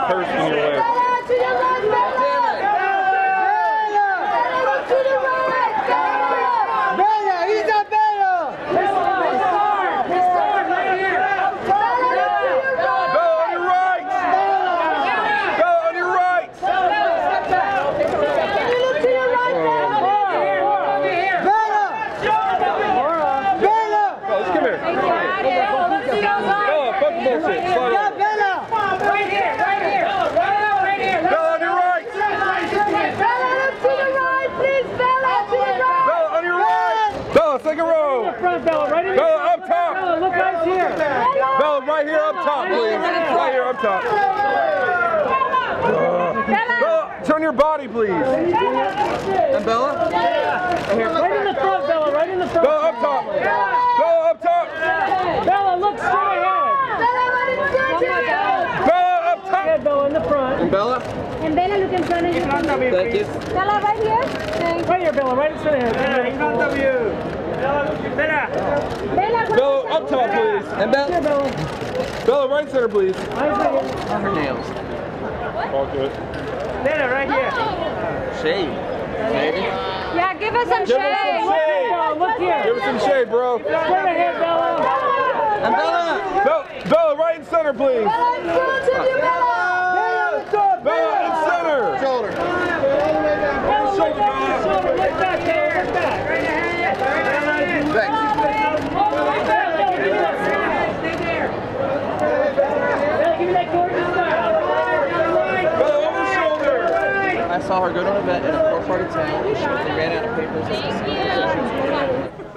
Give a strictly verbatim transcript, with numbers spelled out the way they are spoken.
purse in your way. Bella, right here up top, please. Right here up top. Uh, Bella, turn your body, please. And Bella? Right in the front, Bella. Right in the front. Bella, up top. Bella, up top. Bella, look straight ahead. Bella, up top. Yeah, Bella, in the front. And Bella? And Bella, look in front of you. Thank you. Bella, right here. Thanks. Right here, Bella. Right in front of here. Bella, in front of you. Bella. Bella, Bella, up top, please. And Bella? Here, Bella. Bella, right center, please. Her nails. All good. Bella, right here. Shade. Maybe. yeah, give us some Give us shade. some shade. Bella, look here. Give us some shade, bro. Straight ahead, Bella. And Bella. Bella, Bella, right in center, please. Bella, in front of you, Bella. Bella, in center. Shoulder. Bella, look back. Shoulder, look back, Bella. Look back. Thanks. I saw her go to an event in a poor part of town. She ran out of papers.